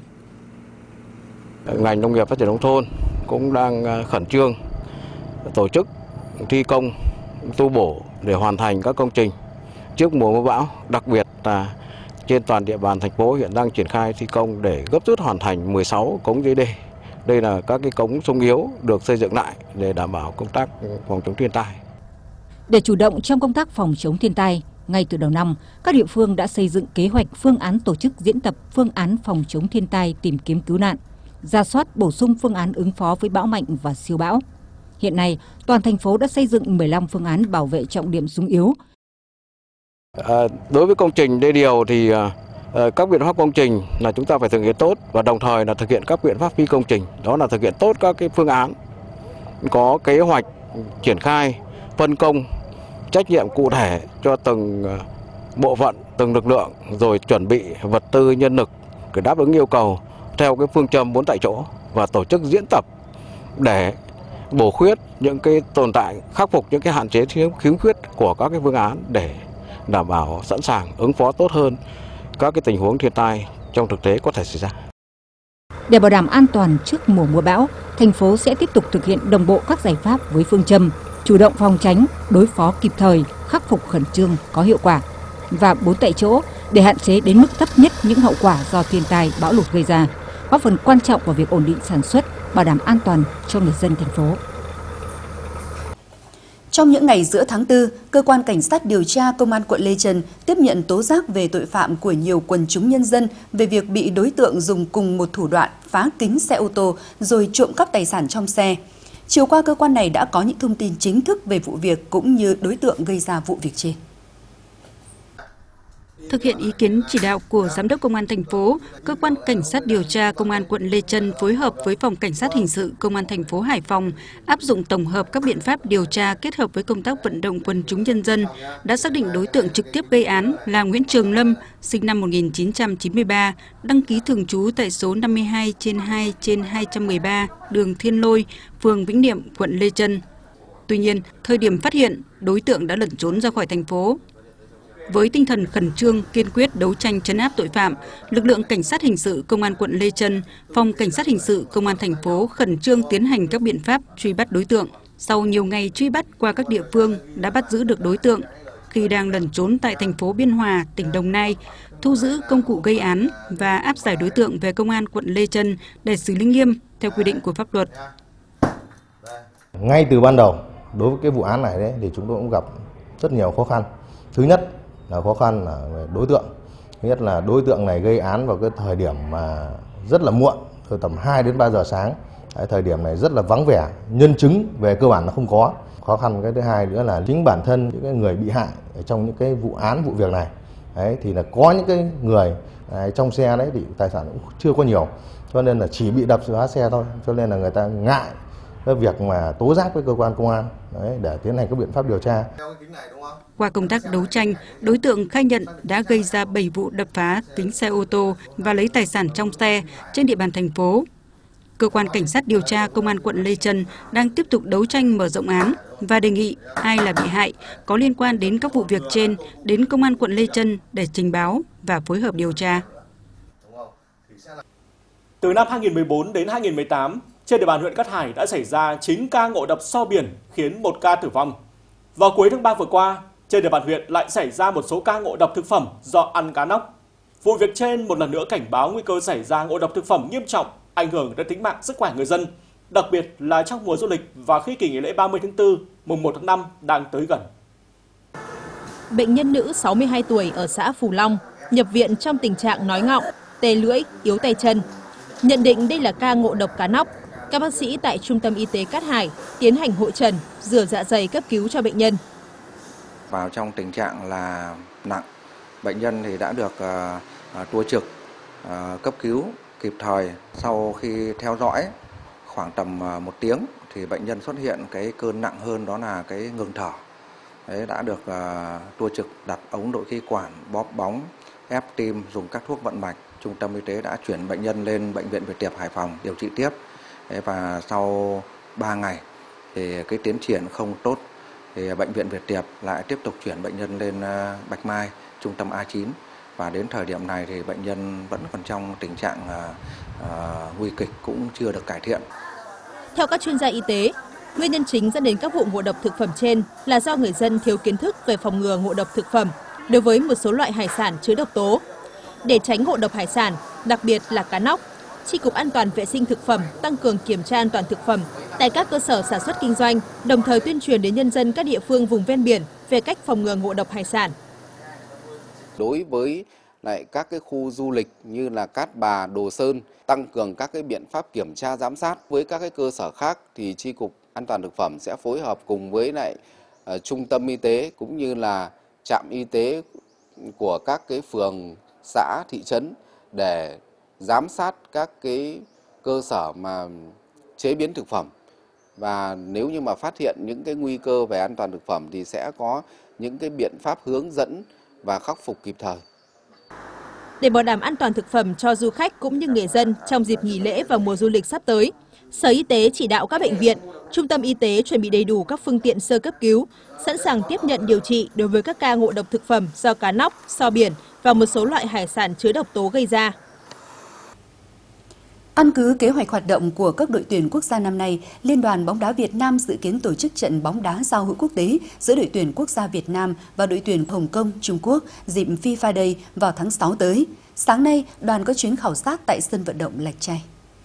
Ngành nông nghiệp phát triển nông thôn cũng đang khẩn trương tổ chức thi công, tu bổ để hoàn thành các công trình trước mùa mưa bão, đặc biệt là trên toàn địa bàn thành phố hiện đang triển khai thi công để gấp rút hoàn thành mười sáu cống dưới đê. Đây là các cái cống sung yếu được xây dựng lại để đảm bảo công tác phòng chống thiên tai. Để chủ động trong công tác phòng chống thiên tai, ngay từ đầu năm, các địa phương đã xây dựng kế hoạch phương án tổ chức diễn tập phương án phòng chống thiên tai tìm kiếm cứu nạn, rà soát bổ sung phương án ứng phó với bão mạnh và siêu bão. Hiện nay, toàn thành phố đã xây dựng mười lăm phương án bảo vệ trọng điểm sung yếu. À, đối với công trình đê điều thì à, các biện pháp công trình là chúng ta phải thực hiện tốt và đồng thời là thực hiện các biện pháp phi công trình, đó là thực hiện tốt các cái phương án, có kế hoạch triển khai, phân công, trách nhiệm cụ thể cho từng bộ phận, từng lực lượng, rồi chuẩn bị vật tư nhân lực để đáp ứng yêu cầu theo cái phương châm bốn tại chỗ và tổ chức diễn tập để bổ khuyết những cái tồn tại, khắc phục những cái hạn chế khiếm khuyết của các cái phương án để đảm bảo sẵn sàng ứng phó tốt hơn các cái tình huống thiên tai trong thực tế có thể xảy ra. Để bảo đảm an toàn trước mùa mưa bão, thành phố sẽ tiếp tục thực hiện đồng bộ các giải pháp với phương châm chủ động phòng tránh, đối phó kịp thời, khắc phục khẩn trương, có hiệu quả và bốn tại chỗ để hạn chế đến mức thấp nhất những hậu quả do thiên tai, bão lụt gây ra, góp phần quan trọng vào việc ổn định sản xuất, bảo đảm an toàn cho người dân thành phố. Trong những ngày giữa tháng tư, Cơ quan Cảnh sát điều tra Công an quận Lê Chân tiếp nhận tố giác về tội phạm của nhiều quần chúng nhân dân về việc bị đối tượng dùng cùng một thủ đoạn phá kính xe ô tô rồi trộm cắp tài sản trong xe. Chiều qua, cơ quan này đã có những thông tin chính thức về vụ việc cũng như đối tượng gây ra vụ việc trên. Thực hiện ý kiến chỉ đạo của Giám đốc Công an thành phố, Cơ quan Cảnh sát điều tra Công an quận Lê Chân phối hợp với Phòng Cảnh sát hình sự Công an thành phố Hải Phòng áp dụng tổng hợp các biện pháp điều tra kết hợp với công tác vận động quần chúng nhân dân, đã xác định đối tượng trực tiếp gây án là Nguyễn Trường Lâm, sinh năm một nghìn chín trăm chín mươi ba, đăng ký thường trú tại số năm mươi hai trên hai trên hai trăm mười ba, đường Thiên Lôi, phường Vĩnh Niệm, quận Lê Chân. Tuy nhiên, thời điểm phát hiện, đối tượng đã lẩn trốn ra khỏi thành phố. Với tinh thần khẩn trương, kiên quyết đấu tranh trấn áp tội phạm, lực lượng Cảnh sát hình sự Công an quận Lê Chân, Phòng Cảnh sát hình sự Công an thành phố khẩn trương tiến hành các biện pháp truy bắt đối tượng. Sau nhiều ngày truy bắt qua các địa phương đã bắt giữ được đối tượng khi đang lẩn trốn tại thành phố Biên Hòa, tỉnh Đồng Nai, thu giữ công cụ gây án và áp giải đối tượng về Công an quận Lê Chân để xử lý nghiêm theo quy định của pháp luật. Ngay từ ban đầu, đối với cái vụ án này đấy, thì chúng tôi cũng gặp rất nhiều khó khăn. Thứ nhất là khó khăn là về đối tượng. Thứ nhất là đối tượng này gây án vào cái thời điểm mà rất là muộn, từ tầm hai đến ba giờ sáng. Cái thời điểm này rất là vắng vẻ, nhân chứng về cơ bản là không có. Khó khăn cái thứ hai nữa là chính bản thân những cái người bị hại ở trong những cái vụ án vụ việc này Đấy, thì là có những cái người đấy, trong xe đấy thì tài sản cũng chưa có nhiều, cho nên là chỉ bị đập phá xe thôi, cho nên là người ta ngại cái việc mà tố giác với cơ quan công an đấy, để tiến hành các biện pháp điều tra. Qua công tác đấu tranh, đối tượng khai nhận đã gây ra bảy vụ đập phá kính xe ô tô và lấy tài sản trong xe trên địa bàn thành phố. Cơ quan Cảnh sát điều tra Công an quận Lê Chân đang tiếp tục đấu tranh mở rộng án và đề nghị ai là bị hại có liên quan đến các vụ việc trên đến Công an quận Lê Chân để trình báo và phối hợp điều tra. Từ năm hai nghìn không trăm mười bốn đến hai nghìn không trăm mười tám, trên địa bàn huyện Cát Hải đã xảy ra chín ca ngộ độc so biển khiến một ca tử vong. Vào cuối tháng ba vừa qua, trên địa bàn huyện lại xảy ra một số ca ngộ độc thực phẩm do ăn cá nóc. Vụ việc trên một lần nữa cảnh báo nguy cơ xảy ra ngộ độc thực phẩm nghiêm trọng, ảnh hưởng đến tính mạng sức khỏe người dân, đặc biệt là trong mùa du lịch và khi kỳ nghỉ lễ ba mươi tháng tư, mùng một tháng năm đang tới gần. Bệnh nhân nữ sáu mươi hai tuổi ở xã Phù Long nhập viện trong tình trạng nói ngọng, tê lưỡi, yếu tay chân. Nhận định đây là ca ngộ độc cá nóc, các bác sĩ tại Trung tâm Y tế Cát Hải tiến hành hội trần, rửa dạ dày cấp cứu cho bệnh nhân. Vào trong tình trạng là nặng, bệnh nhân thì đã được uh, tua trực, uh, cấp cứu kịp thời. Sau khi theo dõi khoảng tầm uh, một tiếng thì bệnh nhân xuất hiện cái cơn nặng hơn, đó là cái ngừng thở. Đấy, đã được uh, tua trực, đặt ống nội khí quản, bóp bóng, ép tim, dùng các thuốc vận mạch. Trung tâm y tế đã chuyển bệnh nhân lên Bệnh viện Việt Tiệp Hải Phòng điều trị tiếp. Đấy, và sau ba ngày thì cái tiến triển không tốt, thì Bệnh viện Việt Tiệp lại tiếp tục chuyển bệnh nhân lên uh, Bạch Mai, trung tâm A chín. Và đến thời điểm này thì bệnh nhân vẫn còn trong tình trạng uh, uh, nguy kịch, cũng chưa được cải thiện. Theo các chuyên gia y tế, nguyên nhân chính dẫn đến các vụ ngộ độc thực phẩm trên là do người dân thiếu kiến thức về phòng ngừa ngộ độc thực phẩm đối với một số loại hải sản chứa độc tố. Để tránh ngộ độc hải sản, đặc biệt là cá nóc, Chi cục An toàn vệ sinh thực phẩm tăng cường kiểm tra an toàn thực phẩm tại các cơ sở sản xuất kinh doanh, đồng thời tuyên truyền đến nhân dân các địa phương vùng ven biển về cách phòng ngừa ngộ độc hải sản. Đối với lại các cái khu du lịch như là Cát Bà, Đồ Sơn, tăng cường các cái biện pháp kiểm tra giám sát với các cái cơ sở khác, thì Chi cục An toàn thực phẩm sẽ phối hợp cùng với lại uh, trung tâm y tế cũng như là trạm y tế của các cái phường, xã, thị trấn để giám sát các cái cơ sở mà chế biến thực phẩm. Và nếu như mà phát hiện những cái nguy cơ về an toàn thực phẩm thì sẽ có những cái biện pháp hướng dẫn và khắc phục kịp thời. Để bảo đảm an toàn thực phẩm cho du khách cũng như người dân trong dịp nghỉ lễ và mùa du lịch sắp tới, Sở Y tế chỉ đạo các bệnh viện, trung tâm y tế chuẩn bị đầy đủ các phương tiện sơ cấp cứu, sẵn sàng tiếp nhận điều trị đối với các ca ngộ độc thực phẩm do cá nóc, so biển và một số loại hải sản chứa độc tố gây ra. Căn cứ kế hoạch hoạt động của các đội tuyển quốc gia năm nay, Liên đoàn bóng đá Việt Nam dự kiến tổ chức trận bóng đá giao hữu quốc tế giữa đội tuyển quốc gia Việt Nam và đội tuyển Hồng Kông, Trung Quốc dịp FIFA Day vào tháng sáu tới. Sáng nay, đoàn có chuyến khảo sát tại sân vận động Lạch Tray.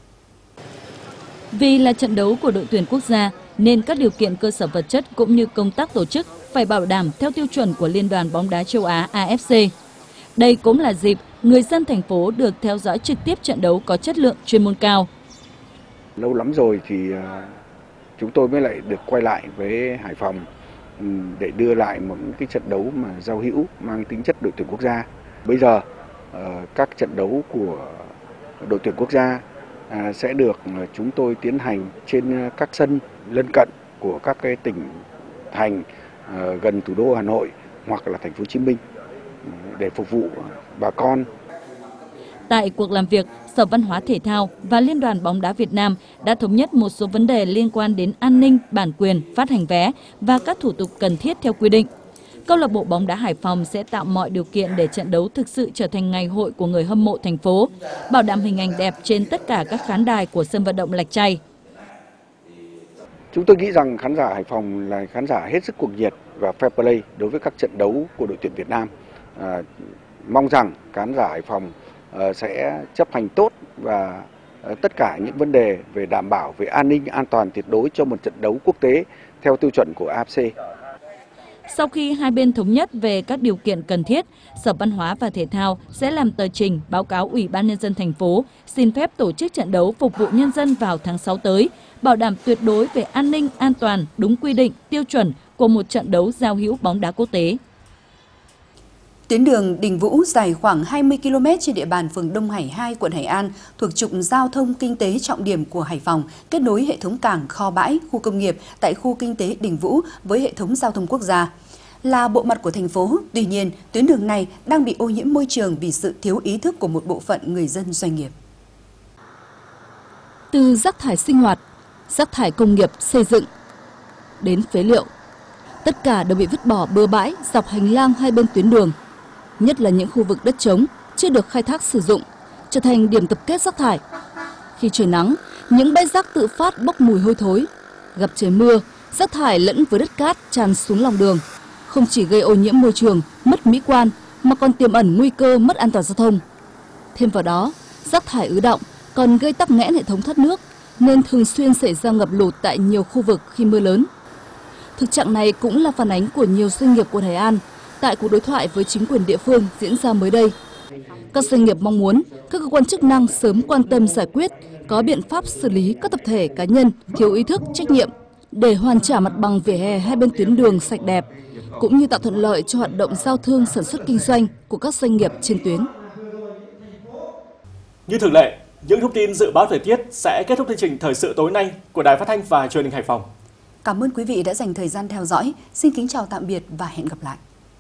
Vì là trận đấu của đội tuyển quốc gia, nên các điều kiện cơ sở vật chất cũng như công tác tổ chức phải bảo đảm theo tiêu chuẩn của Liên đoàn bóng đá châu Á A F C. Đây cũng là dịp người dân thành phố được theo dõi trực tiếp trận đấu có chất lượng chuyên môn cao. Lâu lắm rồi thì chúng tôi mới lại được quay lại với Hải Phòng để đưa lại một cái trận đấu mà giao hữu mang tính chất đội tuyển quốc gia. Bây giờ các trận đấu của đội tuyển quốc gia sẽ được chúng tôi tiến hành trên các sân lân cận của các cái tỉnh thành gần thủ đô Hà Nội hoặc là thành phố Hồ Chí Minh để phục vụ bà con. Tại cuộc làm việc, Sở Văn hóa Thể thao và Liên đoàn bóng đá Việt Nam đã thống nhất một số vấn đề liên quan đến an ninh, bản quyền, phát hành vé và các thủ tục cần thiết theo quy định. Câu lạc bộ bóng đá Hải Phòng sẽ tạo mọi điều kiện để trận đấu thực sự trở thành ngày hội của người hâm mộ thành phố, bảo đảm hình ảnh đẹp trên tất cả các khán đài của sân vận động Lạch Tray. Chúng tôi nghĩ rằng khán giả Hải Phòng là khán giả hết sức cuồng nhiệt và fair play đối với các trận đấu của đội tuyển Việt Nam. À, mong rằng khán giả Hải Phòng uh, sẽ chấp hành tốt và uh, tất cả những vấn đề về đảm bảo về an ninh an toàn tuyệt đối cho một trận đấu quốc tế theo tiêu chuẩn của A F C. Sau khi hai bên thống nhất về các điều kiện cần thiết, Sở Văn hóa và Thể thao sẽ làm tờ trình báo cáo Ủy ban Nhân dân thành phố xin phép tổ chức trận đấu phục vụ nhân dân vào tháng sáu tới, bảo đảm tuyệt đối về an ninh, an toàn, đúng quy định, tiêu chuẩn của một trận đấu giao hữu bóng đá quốc tế. Tuyến đường Đình Vũ dài khoảng hai mươi ki lô mét trên địa bàn phường Đông Hải hai, quận Hải An, thuộc trục giao thông kinh tế trọng điểm của Hải Phòng, kết nối hệ thống cảng, kho bãi, khu công nghiệp tại khu kinh tế Đình Vũ với hệ thống giao thông quốc gia. Là bộ mặt của thành phố, tuy nhiên, tuyến đường này đang bị ô nhiễm môi trường vì sự thiếu ý thức của một bộ phận người dân doanh nghiệp. Từ rác thải sinh hoạt, rác thải công nghiệp, xây dựng, đến phế liệu, tất cả đều bị vứt bỏ bừa bãi dọc hành lang hai bên tuyến đường, nhất là những khu vực đất trống chưa được khai thác sử dụng, trở thành điểm tập kết rác thải. Khi trời nắng, những bãi rác tự phát bốc mùi hôi thối. Gặp trời mưa, rác thải lẫn với đất cát tràn xuống lòng đường, không chỉ gây ô nhiễm môi trường, mất mỹ quan mà còn tiềm ẩn nguy cơ mất an toàn giao thông. Thêm vào đó, rác thải ứ đọng còn gây tắc nghẽn hệ thống thoát nước, nên thường xuyên xảy ra ngập lụt tại nhiều khu vực khi mưa lớn. Thực trạng này cũng là phản ánh của nhiều doanh nghiệp quận Hải An tại cuộc đối thoại với chính quyền địa phương diễn ra mới đây. Các doanh nghiệp mong muốn các cơ quan chức năng sớm quan tâm giải quyết, có biện pháp xử lý các tập thể cá nhân thiếu ý thức, trách nhiệm để hoàn trả mặt bằng vỉa hè hai bên tuyến đường sạch đẹp, cũng như tạo thuận lợi cho hoạt động giao thương, sản xuất kinh doanh của các doanh nghiệp trên tuyến. Như thường lệ, những thông tin dự báo thời tiết sẽ kết thúc chương trình thời sự tối nay của Đài Phát thanh và Truyền hình Hải Phòng. Cảm ơn quý vị đã dành thời gian theo dõi. Xin kính chào tạm biệt và hẹn gặp lại.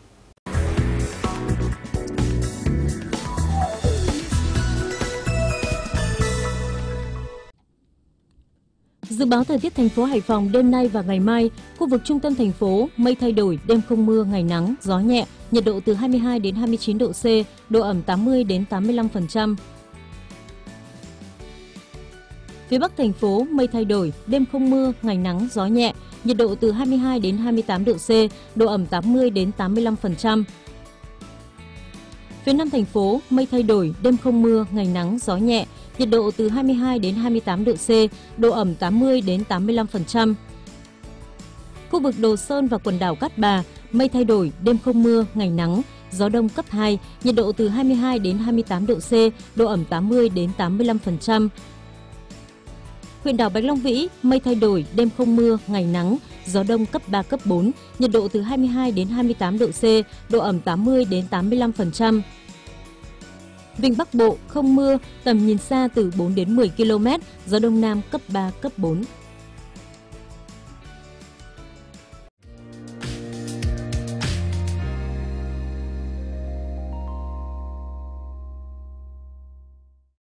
Dự báo thời tiết thành phố Hải Phòng đêm nay và ngày mai, khu vực trung tâm thành phố mây thay đổi, đêm không mưa, ngày nắng, gió nhẹ, nhiệt độ từ hai mươi hai đến hai mươi chín độ C, độ ẩm tám mươi đến tám mươi lăm phần trăm. Phía Bắc thành phố mây thay đổi, đêm không mưa, ngày nắng, gió nhẹ, nhiệt độ từ hai mươi hai đến hai mươi tám độ C, độ ẩm tám mươi đến tám mươi lăm phần trăm. Phía Nam thành phố mây thay đổi, đêm không mưa, ngày nắng, gió nhẹ, nhiệt độ từ hai mươi hai đến hai mươi tám độ C, độ ẩm tám mươi đến tám mươi lăm phần trăm. Khu vực Đồ Sơn và quần đảo Cát Bà mây thay đổi, đêm không mưa, ngày nắng, gió đông cấp hai, nhiệt độ từ hai mươi hai đến hai mươi tám độ C, độ ẩm tám mươi đến tám mươi lăm phần trăm. Huyện đảo Bạch Long Vĩ mây thay đổi, đêm không mưa, ngày nắng, gió đông cấp ba, cấp bốn, nhiệt độ từ hai mươi hai đến hai mươi tám độ C, độ ẩm tám mươi đến tám mươi lăm phần trăm. Vịnh Bắc Bộ không mưa, tầm nhìn xa từ bốn đến mười ki lô mét, gió đông nam cấp ba, cấp bốn.